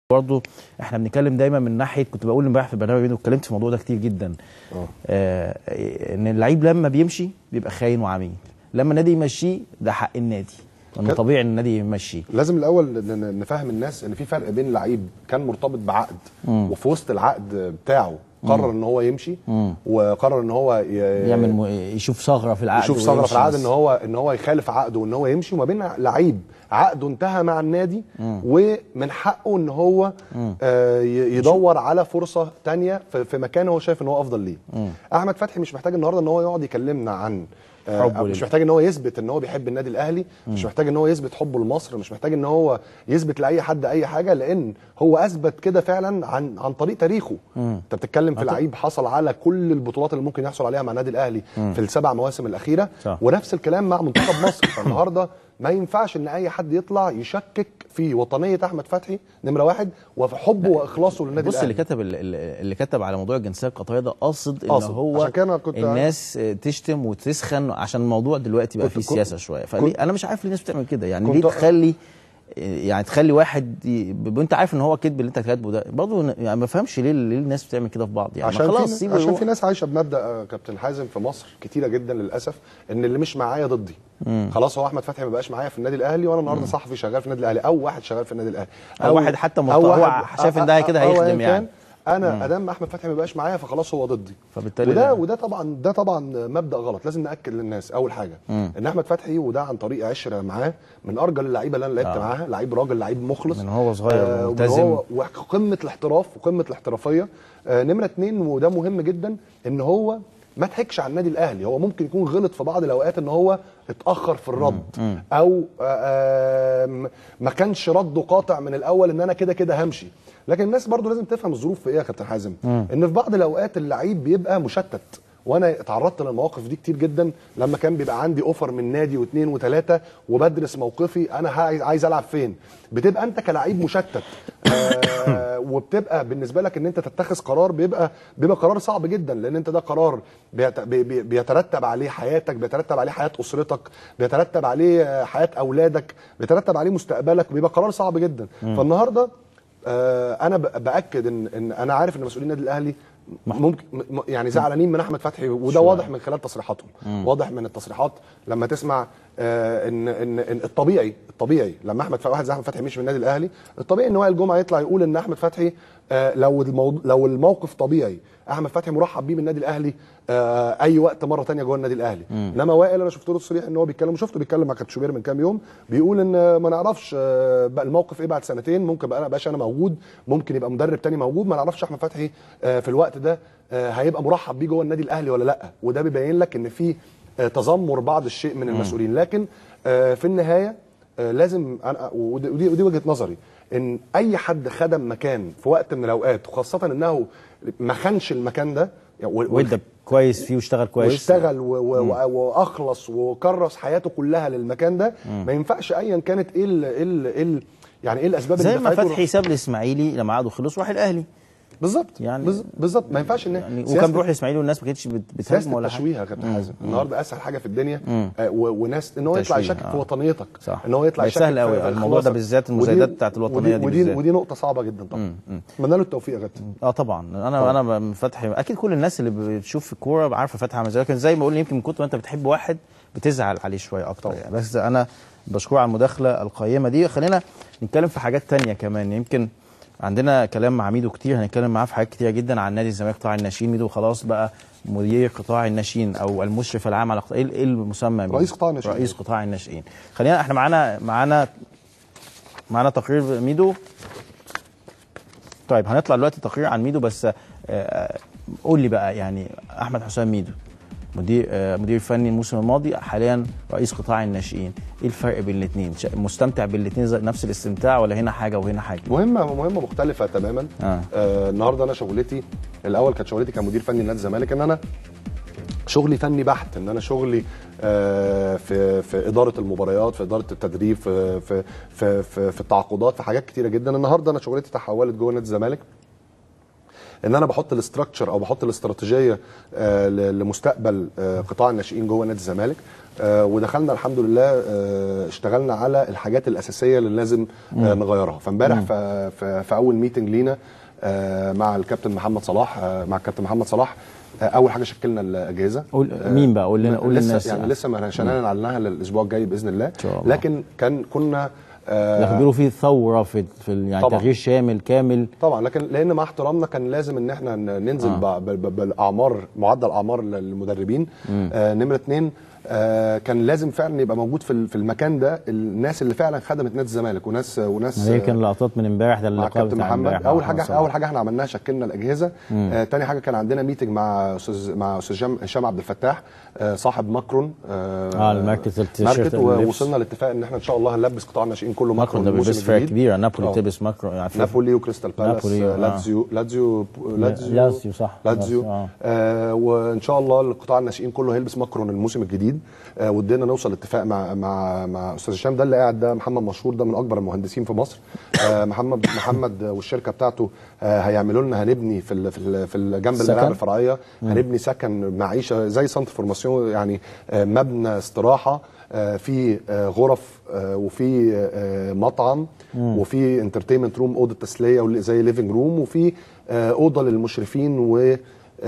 برضه احنا بنتكلم دايما من ناحيه، كنت بقول امبارح في البرنامج واتكلمت في الموضوع ده كتير جدا. ان اللعيب لما بيمشي بيبقى خاين وعميل، لما النادي يمشيه ده حق النادي، انه طبيعي ان النادي يمشيه. لازم الاول نفهم الناس ان في فرق بين لعيب كان مرتبط بعقد وفي وسط العقد بتاعه قرر ان هو يمشي وقرر ان هو يعمل يشوف ثغره في العقد، يشوف ثغره في العقد ان هو يخالف عقده وان هو يمشي، وما بين لعيب عقده انتهى مع النادي ومن حقه ان هو يدور على فرصه ثانيه في مكان هو شايف ان هو افضل ليه. احمد فتحي مش محتاج النهارده ان هو يقعد يكلمنا عن مش محتاج ان هو يثبت ان هو بيحب النادي الاهلي، مش محتاج ان هو يثبت حبه لمصر، مش محتاج ان هو يثبت لاي حد اي حاجه، لان هو اثبت كده فعلا عن طريق تاريخه. انت بتتكلم في لعيب حصل على كل البطولات اللي ممكن يحصل عليها مع النادي الاهلي في ال7 مواسم الاخيره، ونفس الكلام مع منتخب مصر. فالنهارده ما ينفعش ان اي حد يطلع يشكك في وطنيه احمد فتحي نمره واحد وفي حبه واخلاصه للنادي الاهلي. بص اللي كتب على موضوع الجنسيه القطريه ده قاصد ان هو عشان كده كنت الناس تشتم وتسخن عشان الموضوع دلوقتي بقى فيه سياسه شويه. انا مش عارف ليه الناس بتعمل كده، يعني ليه تخلي واحد وانت عارف ان هو كذب اللي انت كاتبه ده برضه، يعني ما فهمش ليه الناس بتعمل كده في بعض. يعني عشان خلاص عشان في ناس عايشه بمبدا كابتن حازم في مصر كتيره جدا للاسف، ان اللي مش معايا ضدي. خلاص هو احمد فتحي ما بقاش معايا في النادي الاهلي، وانا النهارده صحفي شغال في النادي الاهلي او واحد شغال في النادي الاهلي او واحد حتى هو شايف ان ده كده هيخدم يعني. انا ادام احمد فتحي ما بقاش معايا فخلاص هو ضدي، فبالتالي وده طبعا مبدا غلط. لازم ناكد للناس اول حاجه ان احمد فتحي، وده عن طريق عشره معاه، من ارجل اللعيبه اللي انا لعبت معاها، لعيب راجل، لعيب مخلص من هو صغير ملتزم وقمه الاحتراف وقمه الاحترافيه. نمره 2 وده مهم جدا، ان هو ما ضحكش على النادي الاهلي. هو ممكن يكون غلط في بعض الاوقات ان هو اتاخر في الرد او ما كانش رده قاطع من الاول ان انا كده همشي، لكن الناس برضو لازم تفهم الظروف في ايه يا كابتن حازم. ان في بعض الاوقات اللعيب بيبقى مشتت، وانا اتعرضت للمواقف دي كتير جدا لما كان بيبقى عندي اوفر من نادي واثنين وثلاثه وبدرس موقفي انا عايز العب فين. بتبقى انت كلاعب مشتت وبتبقى بالنسبه لك ان انت تتخذ قرار بيبقى قرار صعب جدا، لان انت ده قرار بيترتب عليه حياتك، بيترتب عليه حياه اسرتك، بيترتب عليه حياه اولادك، بيترتب عليه مستقبلك، بيبقى قرار صعب جدا. فالنهارده انا باكد ان انا عارف ان مسؤولين النادي الاهلي ممكن يعني زعلانين من احمد فتحي، وده واضح من خلال تصريحاتهم. واضح من التصريحات لما تسمع ان الطبيعي لما واحد زي احمد فتحي مشي من النادي الاهلي، الطبيعي ان وائل الجمعه يطلع يقول ان احمد فتحي لو الموقف طبيعي احمد فتحي مرحب بيه من النادي الاهلي اي وقت مره ثانيه جوه النادي الاهلي. انما وائل انا شفت له تصريح ان هو بيتكلم، وشفته بيتكلم مع كابتن شوبير من كام يوم، بيقول ان ما نعرفش بقى الموقف ايه بعد سنتين، ممكن بقى انا موجود، ممكن يبقى مدرب ثاني موجود، ما نعرفش احمد فتحي في الوقت ده هيبقى مرحب بيه جوه النادي الاهلي ولا لا. وده بيبين لك ان في تذمر بعض الشيء من المسؤولين. لكن في النهايه لازم انا ودي وجهه نظري، ان اي حد خدم مكان في وقت من الاوقات، وخاصه انه ما خانش المكان ده وادى كويس فيه واشتغل كويس واشتغل واخلص وكرس حياته كلها للمكان ده، ما ينفعش ايا كانت ايه يعني ايه الاسباب اللي زي ما فتحي ساب الاسماعيلي لما عقده خلص وراح الاهلي بالظبط. يعني بالظبط ما ينفعش ان يعني وكان بيروح الاسماعيلي والناس ما كانتش بتهاجمه ولا حاجه. تشويه يا كابتن حازم النهارده اسهل حاجه في الدنيا وناس ان هو يطلع يشكك في وطنيتك، صح. ان هو يطلع يشكك سهل قوي الموضوع ده بالذات، المزايدات بتاعت الوطنيه ودي نقطه صعبه جدا طبعا. اتمنى له التوفيق يا كابتن. طبعا انا فتحي اكيد كل الناس اللي بتشوف الكوره عارفه فتحي عامل ازاي، لكن زي ما بقول يمكن من كتر ما انت بتحب واحد بتزعل عليه شويه اكتر يعني. بس انا بشكره على المداخله القيمه دي. خلينا نتكلم في حاجات ثانيه كمان، يمكن عندنا كلام مع ميدو كتير، هنتكلم معاه في حاجات كتيره جدا عن نادي الزمالك قطاع الناشئين. ميدو خلاص بقى مدير قطاع الناشئين او المشرف العام على ايه المسمى؟ رئيس قطاع الناشئين. رئيس قطاع الناشئين. خلينا احنا معانا تقرير ميدو. طيب هنطلع دلوقتي تقرير عن ميدو، بس قول لي بقى يعني احمد حسام ميدو مدير فني الموسم الماضي، حاليا رئيس قطاع الناشئين، ايه الفرق بين الاثنين؟ مستمتع بالاثنين نفس الاستمتاع ولا هنا حاجه وهنا حاجه؟ مهمه مختلفه تماما. النهارده انا شغلتي الاول كانت شغلتي كمدير فني لنادي الزمالك ان انا شغلي فني بحت، ان انا شغلي في اداره المباريات، في اداره التدريب، في التعاقدات، في حاجات كتيره جدا. النهارده انا شغلتي تحولت جوه نادي الزمالك ان انا بحط الاستراكشر او بحط الاستراتيجيه لمستقبل قطاع الناشئين جوه نادي الزمالك. ودخلنا الحمد لله اشتغلنا على الحاجات الاساسيه اللي لازم نغيرها. فامبارح في اول ميتنج لينا مع الكابتن محمد صلاح اول حاجه شكلنا الاجهزه. مين بقى؟ قول لنا، قول للناس. يعني لسه ما عشان نعلنها الاسبوع الجاي باذن الله. لكن كنا بيقولوا في ثوره في يعني طبعًا. تغيير شامل كامل طبعا، لكن لان مع احترامنا كان لازم ان احنا ننزل بالاعمار، معدل اعمار للمدربين. نمره 2 كان لازم فعلا يبقى موجود في المكان ده الناس اللي فعلا خدمت نادي الزمالك، وناس هي كان لقطات من امبارح ده اللقاء كابتن محمد. اول حاجه احنا عملناها شكلنا الاجهزه. تاني حاجه كان عندنا ميتنج مع استاذ هشام عبد الفتاح صاحب ماكرون الماركت، ووصلنا لاتفاق ان احنا ان شاء الله هنلبس قطاع الناشئين كله ماكرون. ده بيلبس فرق كبيره، نابولي بتلبس ماكرون، يعني نابولي وكريستال بالاس، لاتزيو صح، وان شاء الله القطاع الناشئين كله هيلبس ماكرون الموسم الجديد. ودينا نوصل لاتفاق مع استاذ هشام. ده اللي قاعد ده محمد مشهور، ده من اكبر المهندسين في مصر. محمد والشركه بتاعته هيعملوا لنا، هنبني في جنب الملاعب الفرعيه هنبني سكن معيشه زي سنتر فورماسيون، يعني مبنى استراحه في غرف وفي مطعم وفي انترتينمنت روم، اوضه تسليه زي ليفنج روم، وفي اوضه للمشرفين و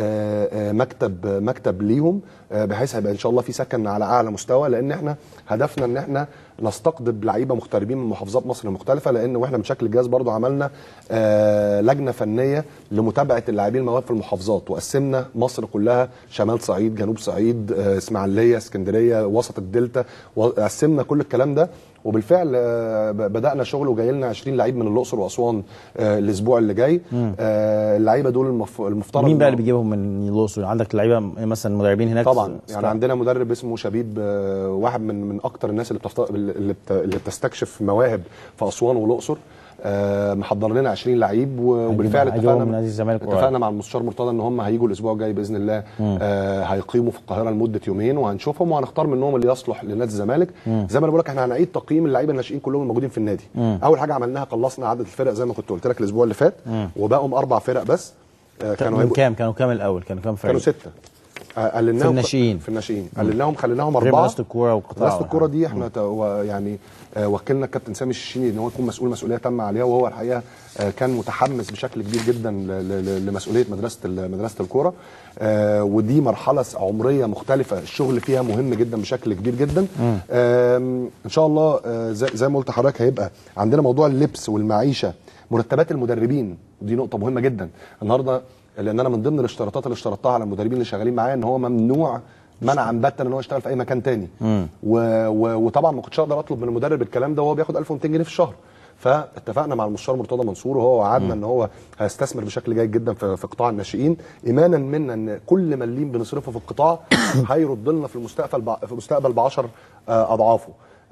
مكتب ليهم، بحيث هيبقى ان شاء الله في سكن على اعلى مستوى. لان احنا هدفنا ان احنا نستقطب لعيبه مغتربين من محافظات مصر المختلفه. لان واحنا بنشكل الجهاز برضو عملنا لجنه فنيه لمتابعه اللاعبين المواهب في المحافظات، وقسمنا مصر كلها، شمال صعيد، جنوب صعيد، اسماعيليه، اسكندريه، وسط الدلتا، وقسمنا كل الكلام ده. وبالفعل بدانا شغل، وجاي لنا 20 لعيب من الاقصر واسوان الاسبوع اللي جاي. اللعيبه دول المفترض. مين بقى اللي بيجيبهم من الاقصر؟ عندك لعيبه مثلا مدربين هناك طبعا، يعني عندنا مدرب اسمه شبيب، واحد من اكتر الناس اللي بتستكشف مواهب في اسوان والاقصر. محضر لنا 20 لعيب، وبالفعل اتفقنا مع المستشار مرتضى ان هم هيجوا الاسبوع الجاي باذن الله. هيقيموا في القاهره لمده يومين، وهنشوفهم وهنختار منهم اللي يصلح لنادي الزمالك. زي ما انا بقول لك، احنا هنعيد تقييم اللعيبه الناشئين كلهم الموجودين في النادي. اول حاجه عملناها خلصنا عدد الفرق زي ما كنت قلت لك الاسبوع اللي فات، وبقوا 4 فرق بس. كانوا كام الاول؟ كانوا فرق؟ كانوا 6. قللناهم في الناشئين قللناهم، خليناهم 4. دراسه الكوره والقطاع. دراسه الكوره دي احنا يعني وكلنا الكابتن سامي الشيشيني ان هو يكون مسؤول مسؤوليه تامه عليها، وهو الحقيقه كان متحمس بشكل كبير جدا لمسؤوليه مدرسه الكوره. ودي مرحله عمريه مختلفه، الشغل فيها مهم جدا بشكل كبير جدا. ان شاء الله زي ما قلت لحضرتك هيبقى عندنا موضوع اللبس والمعيشه، مرتبات المدربين، دي نقطه مهمه جدا النهارده، لان انا من ضمن الاشتراطات اللي اشترطتها على المدربين اللي شغالين معايا ان هو ممنوع منعا باتا ان هو يشتغل في اي مكان تاني. وطبعا ما كنتش اقدر اطلب من المدرب الكلام ده وهو بياخد 1200 جنيه في الشهر. فاتفقنا مع المستشار مرتضى منصور، وهو وعدنا ان هو هيستثمر بشكل جيد جدا في قطاع الناشئين، ايمانا منا ان كل مليم بنصرفه في القطاع هيرد لنا في المستقبل ب 10 اضعافه.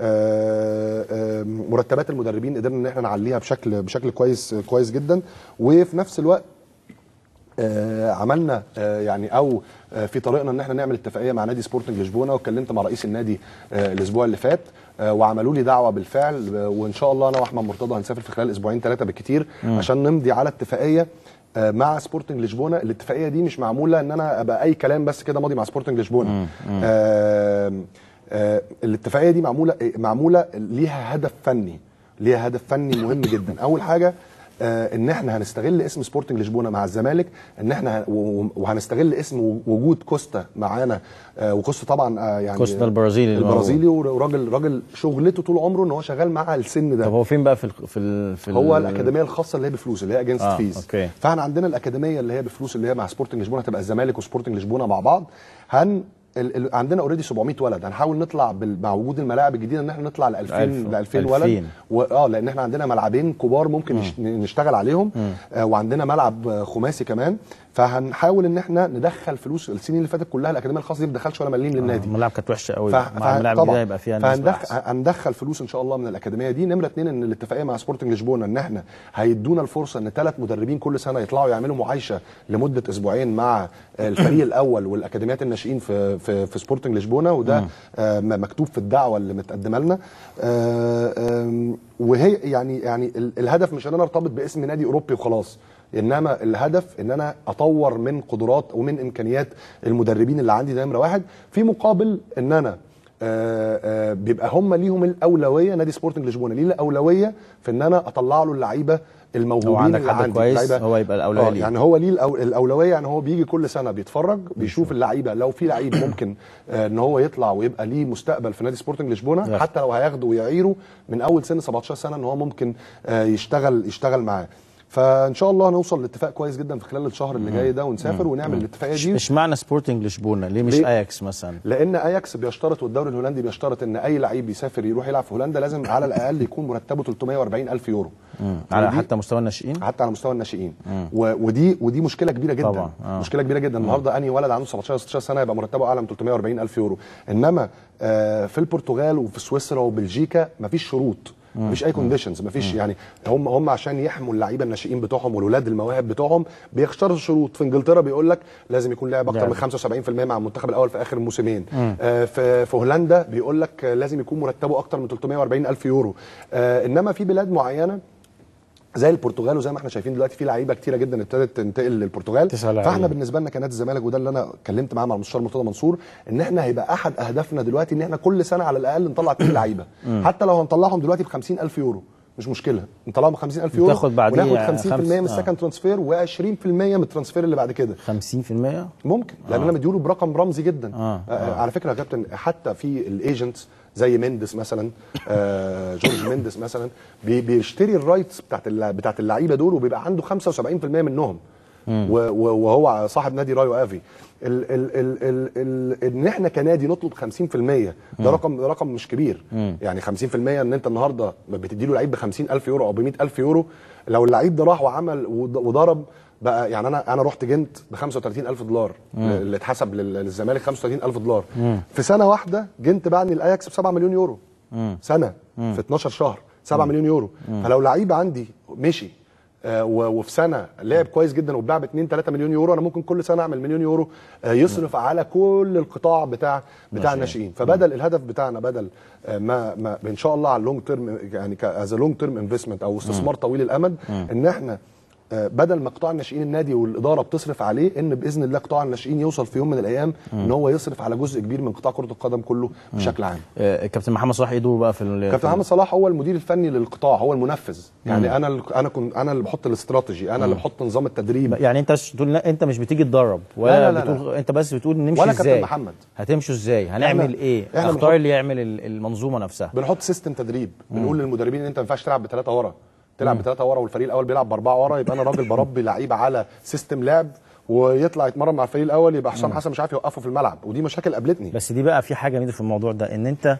مرتبات المدربين قدرنا ان احنا نعليها بشكل كويس جدا. وفي نفس الوقت عملنا يعني او في طريقنا ان احنا نعمل اتفاقيه مع نادي سبورتنج لشبونه، واتكلمت مع رئيس النادي الاسبوع اللي فات، وعملوا لي دعوه بالفعل. وان شاء الله انا واحمد مرتضى هنسافر في خلال 2-3 بالكتير عشان نمضي على اتفاقيه مع سبورتنج لشبونه. الاتفاقيه دي مش معموله ان انا ابقى اي كلام بس كده ماضي مع سبورتنج لشبونه. الاتفاقيه دي معموله ليها هدف فني مهم جدا. اول حاجه ان احنا هنستغل اسم سبورتنج لشبونه مع الزمالك، ان احنا وهنستغل اسم وجود كوستا معانا. وكوستا طبعا يعني كوستا البرازيلي وراجل شغلته طول عمره ان هو شغال مع السن ده. طب هو فين بقى هو الاكاديميه الخاصه اللي هي بفلوس، اللي هي اجينست فيز. أوكي. فاحنا عندنا الاكاديميه اللي هي بفلوس، اللي هي مع سبورتنج لشبونه، هتبقى الزمالك وسبورتنج لشبونه مع بعض. عندنا اوريدي 700 ولد، هنحاول نطلع مع وجود الملاعب الجديده ان احنا نطلع ل 2000 ولد. لان احنا عندنا ملعبين كبار ممكن نشتغل عليهم، وعندنا ملعب خماسي كمان. فهنحاول ان احنا ندخل فلوس. السنين اللي فاتت كلها الاكاديميه الخاصه دي ما دخلش ولا مليم للنادي. الملاعب كانت وحشه قوي، مع الملاعب الجديده هيبقى فيها هندخل فلوس ان شاء الله من الاكاديميه دي. نمره 2 ان الاتفاقيه مع سبورتنج لشبونه ان احنا هيدونا الفرصه ان 3 مدربين كل سنه يطلعوا يعملوا معايشه لمده اسبوعين مع الفريق الاول والاكاديميات الناشئين في سبورتنج لشبونه، وده مكتوب في الدعوه اللي متقدمه لنا. وهي يعني الهدف مش ان انا ارتبط باسم نادي اوروبي وخلاص، انما الهدف ان انا اطور من قدرات ومن امكانيات المدربين اللي عندي، ده نمره واحد. في مقابل ان انا بيبقى هم ليهم الاولويه، نادي سبورتنج لشبونه ليه الاولويه في ان انا اطلع له اللعيبه الموهوبين اللي عندي. كويس هو يبقى الاولويه ليه. يعني هو ليه الاولويه، يعني هو بيجي كل سنه بيتفرج بيشوف اللعيبه، لو في لعيب ممكن ان هو يطلع ويبقى ليه مستقبل في نادي سبورتنج لشبونه، حتى لو هياخده ويعيره من اول سن 17 سنه ان هو ممكن يشتغل معاه. فان شاء الله هنوصل لاتفاق كويس جدا في خلال الشهر اللي جاي ده، ونسافر ونعمل الاتفاقيه دي. اشمعنى سبورتنج لشبونه؟ ليه مش اياكس مثلا؟ لان اياكس بيشترط والدوري الهولندي بيشترط ان اي لعيب يسافر يروح يلعب في هولندا لازم على الاقل يكون مرتبه 340,000 يورو. على حتى مستوى الناشئين؟ حتى على مستوى الناشئين. ودي مشكله كبيره جدا طبعا. مشكله كبيره جدا. النهارده انهي ولد عنده 17 16 سنه يبقى مرتبه اعلى من 340,000 يورو؟ انما في البرتغال وفي سويسرا وبلجيكا مفيش شروط، مفيش اي كونديشنز، مفيش يعني هم عشان يحموا اللعيبه الناشئين بتوعهم والولاد المواهب بتوعهم بيختاروا شروط. في انجلترا بيقول لك لازم يكون لاعب اكتر من 75% مع المنتخب الاول في اخر الموسمين. في هولندا بيقول لك لازم يكون مرتبه اكتر من 340,000 يورو. انما في بلاد معينه زي البرتغال، وزي ما احنا شايفين دلوقتي في لعيبه كتيره جدا ابتدت تنتقل للبرتغال. فاحنا بالنسبه لنا كنادي الزمالك، وده اللي انا اتكلمت معاه مع المستشار مرتضى منصور، ان احنا هيبقى احد اهدافنا دلوقتي ان احنا كل سنه على الاقل نطلع 2 لعيبه، حتى لو هنطلعهم دلوقتي ب 50,000 يورو مش مشكله، نطلعهم ب 50,000 يورو تاخد بعدين وناخد 50% من السكند ترانسفير و20% من الترانسفير اللي بعد كده. 50% ممكن، لان انا مديله برقم رمزي جدا. على فكره يا كابتن، حتى في الايجنتس زي ميندس مثلا، جورج ميندس مثلا بيشتري الرايتس بتاعت اللعيبه دول، وبيبقى عنده 75% منهم، وهو صاحب نادي رايو افي. ان احنا كنادي نطلب 50% ده رقم مش كبير. يعني 50% ان انت النهارده بتدي له لعيب ب 50,000 يورو او ب 100,000 يورو، لو اللعيب ده راح وعمل وضرب بقى، يعني انا رحت جنت ب 35,000 دولار اللي اتحسب للزمالك 35,000 دولار في سنه واحده. جنت بعني الاياكس ب 7 مليون يورو سنه في 12 شهر، 7 مليون يورو. فلو لعيب عندي مشي وفي سنه لعب كويس جدا واتباع ب 2-3 مليون يورو، انا ممكن كل سنه اعمل مليون يورو يصرف على كل القطاع بتاع الناشئين. فبدل الهدف بتاعنا بدل ما ان شاء الله على اللونج تيرم، يعني از لونج تيرم انفستمنت او استثمار طويل الامد، ان احنا بدل ما قطاع الناشئين النادي والاداره بتصرف عليه، ان باذن الله قطاع الناشئين يوصل في يوم من الايام ان هو يصرف على جزء كبير من قطاع كره القدم كله بشكل عام. كابتن محمد صلاح ايه دوره بقى في كابتن محمد صلاح هو المدير الفني للقطاع، هو المنفذ. يعني انا اللي بحط الاستراتيجي، انا اللي بحط نظام التدريب. يعني انت تقول انت مش بتيجي تدرب ولا لا بتقول لا. انت بس بتقول نمشي ولا ازاي، كابتن محمد هتمشوا ازاي، هنعمل ايه، اختار اللي يعمل المنظومه نفسها. بنحط سيستم تدريب، بنقول للمدربين ان انت ما ينفعش تلعب ب3 ورا، تلعب ب3 ورا والفريق الاول بيلعب ب4 ورا، يبقى انا راجل بربي لعيب على سيستم لعب، ويطلع يتمرن مع الفريق الاول يبقى حسام حسن مش عارف يوقفه في الملعب. ودي مشاكل قابلتني. بس دي بقى في حاجه جديده في الموضوع ده، ان انت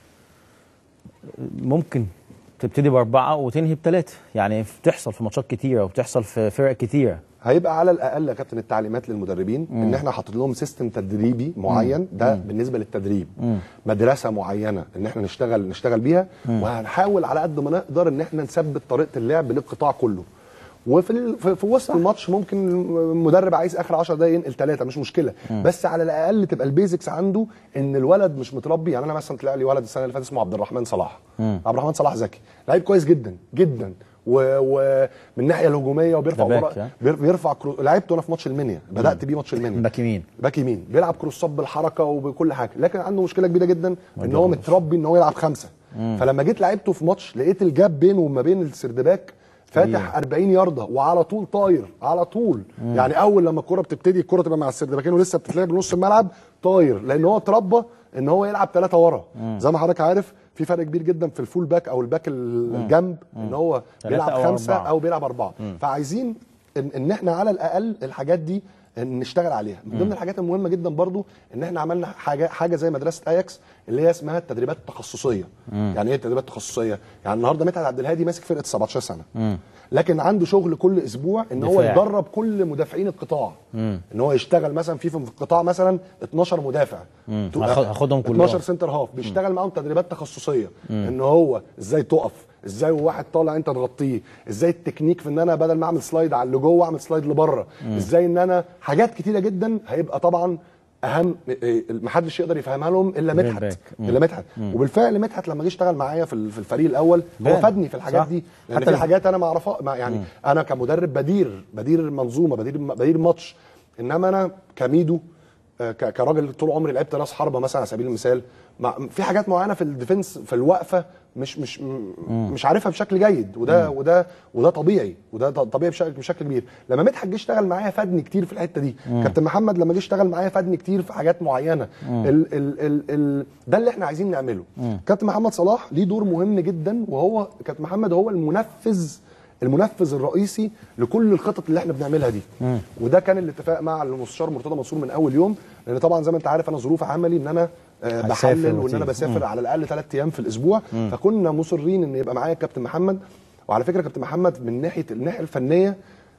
ممكن تبتدي ب4 وتنهي ب3، يعني بتحصل في ماتشات كتيره وبتحصل في فرق كتيره. هيبقى على الاقل يا كابتن التعليمات للمدربين ان احنا حاطين لهم سيستم تدريبي معين، ده بالنسبه للتدريب، مدرسه معينه ان احنا نشتغل بيها، وهنحاول على قد ما نقدر ان احنا نثبت طريقه اللعب للقطاع كله. وفي وسط الماتش ممكن المدرب عايز اخر 10 دقايق ينقل 3 مش مشكله، بس على الاقل تبقى البيزكس عنده ان الولد مش متربي. يعني انا مثلا طلع لي ولد السنه اللي فاتت اسمه عبد الرحمن صلاح. عبد الرحمن صلاح ذكي، لعيب كويس جدا جدا، ومن الناحيه الهجوميه وبيرفع لعبته انا في ماتش المنيا، بدات بيه ماتش المنيا، باك يمين بيلعب كروسات بالحركه وبكل حاجه، لكن عنده مشكله كبيره جدا ان هو متربي ان هو يلعب 5. فلما جيت لعبته في ماتش لقيت الجاب بينه وما بين السردباك فاتح 40 يارده وعلى طول طاير على طول. يعني اول لما الكره بتبتدي الكره تبقى مع السردباكين ولسه بتتلعب بنص الملعب طاير، لان هو اتربى ان هو يلعب 3 ورا. زي ما حضرتك عارف في فرق كبير جدا في الفول باك او الباك الجنب، ان هو بيلعب 5 او بيلعب 4. فعايزين ان احنا على الاقل الحاجات دي نشتغل عليها. من ضمن الحاجات المهمه جدا برضو ان احنا عملنا حاجه زي مدرسه اياكس اللي هي اسمها التدريبات التخصصيه. يعني ايه التدريبات التخصصيه؟ يعني النهارده مدحت عبد الهادي ماسك فرقه 17 سنه، لكن عنده شغل كل اسبوع ان هو يدرب كل مدافعين القطاع، ان هو يشتغل مثلا في القطاع مثلا 12 مدافع، هاخدهم كلهم 12 سنتر هاف، بيشتغل معاهم تدريبات تخصصيه، ان هو ازاي تقف، ازاي واحد طالع انت تغطيه، ازاي التكنيك في ان انا بدل ما اعمل سلايد على اللي جوه اعمل سلايد لبره، ازاي ان انا حاجات كتيره جدا. هيبقى طبعا اهم ما حدش يقدر يفهمها لهم الا مدحت. وبالفعل مدحت لما جه اشتغل معايا في الفريق الاول هو فادني في الحاجات دي، لان في حاجات انا ما اعرفها يعني انا كمدرب بدير منظومه، بدير ماتش، انما انا كميدو كراجل طول عمري لعبت راس حربه مثلا على سبيل المثال، في حاجات معينه في الديفنس في الوقفه مش عارفها بشكل جيد، وده طبيعي، وده طبيعي بشكل كبير. لما مدحت جه اشتغل معايا فادني كتير في الحته دي. كابتن محمد لما جه اشتغل معايا فادني كتير في حاجات معينه. ده اللي احنا عايزين نعمله. كابتن محمد صلاح ليه دور مهم جدا، وهو كابتن محمد هو المنفذ الرئيسي لكل الخطط اللي احنا بنعملها دي. وده كان الاتفاق مع المستشار مرتضى منصور من اول يوم، لان طبعا زي ما انت عارف انا ظروف عملي ان انا بحلل وان انا بسافر على الاقل 3 ايام في الاسبوع. فكنا مصرين ان يبقى معايا كابتن محمد. وعلى فكره كابتن محمد من ناحيه الناحيه الفنيه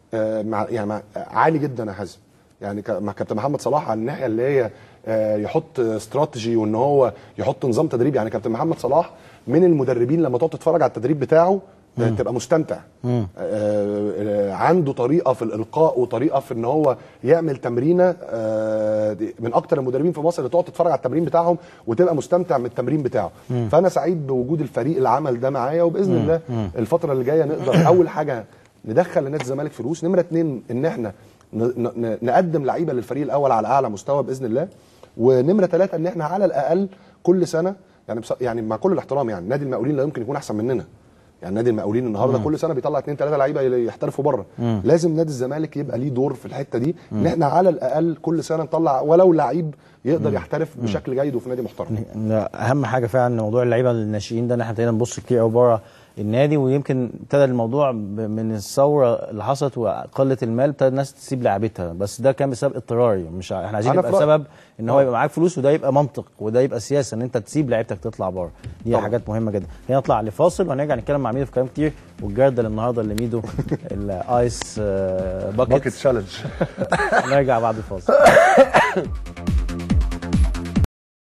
عالي جدا يا حازم، يعني مع كابتن محمد صلاح على الناحيه اللي هي يحط استراتيجي وان هو يحط نظام تدريب. يعني كابتن محمد صلاح من المدربين لما تقعد تتفرج على التدريب بتاعه تبقى مستمتع. عنده طريقه في الالقاء وطريقه في ان هو يعمل تمرينه، من اكتر المدربين في مصر اللي تقعد تتفرج على التمرين بتاعهم وتبقى مستمتع من التمرين بتاعه. فانا سعيد بوجود الفريق العمل ده معايا، وباذن الله الفتره اللي جايه نقدر اول حاجه ندخل لنادي الزمالك فلوس، نمره 2 ان احنا نقدم لعيبه للفريق الاول على اعلى مستوى باذن الله، ونمره 3 ان احنا على الاقل كل سنه يعني مع كل الاحترام يعني نادي المقاولين لا يمكن يكون احسن مننا. يعني نادي المقاولين النهارده كل سنه بيطلع 2 3 لعيبه يحترفوا بره. لازم نادي الزمالك يبقى ليه دور في الحته دي، ان احنا على الاقل كل سنه نطلع ولو لعيب يقدر يحترف بشكل جيد وفي نادي محترم. اهم حاجه فعلا موضوع اللعيبه الناشئين ده، ان احنا ابتدينا نبص كتير قوي بره النادي، ويمكن ابتدى الموضوع من الثوره اللي حصلت وقله المال ابتدى الناس تسيب لعبتها، بس ده كان بسبب اضطراري، مش احنا عايزين يبقى سبب ان هو يبقى معاك فلوس، وده يبقى منطق وده يبقى سياسه ان انت تسيب لعيبتك تطلع بره. دي طبعا حاجات مهمه جدا. خلينا نطلع لفاصل وهنرجع نتكلم مع ميدو في كلام كتير، والجردل النهارده اللي ميدو الايس باكيت تشالنج. نرجع بعد الفاصل.